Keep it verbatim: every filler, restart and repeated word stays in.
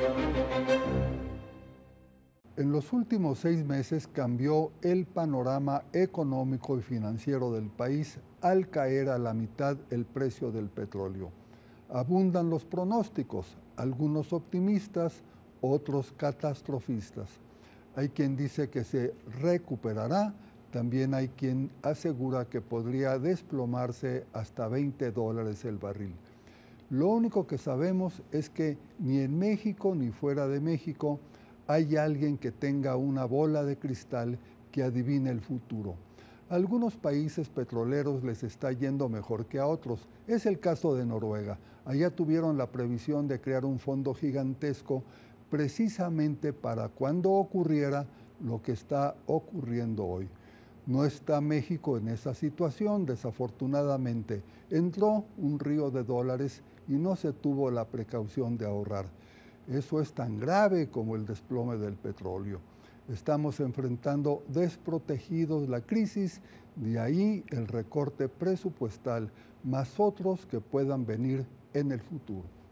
En los últimos seis meses cambió el panorama económico y financiero del país al caer a la mitad el precio del petróleo. Abundan los pronósticos, algunos optimistas, otros catastrofistas. Hay quien dice que se recuperará, también hay quien asegura que podría desplomarse hasta veinte dólares el barril. Lo único que sabemos es que ni en México ni fuera de México hay alguien que tenga una bola de cristal que adivine el futuro. A algunos países petroleros les está yendo mejor que a otros. Es el caso de Noruega. Allá tuvieron la previsión de crear un fondo gigantesco precisamente para cuando ocurriera lo que está ocurriendo hoy. No está México en esa situación, desafortunadamente. Entró un río de dólares y no se tuvo la precaución de ahorrar. Eso es tan grave como el desplome del petróleo. Estamos enfrentando desprotegidos la crisis, de ahí el recorte presupuestal, más otros que puedan venir en el futuro.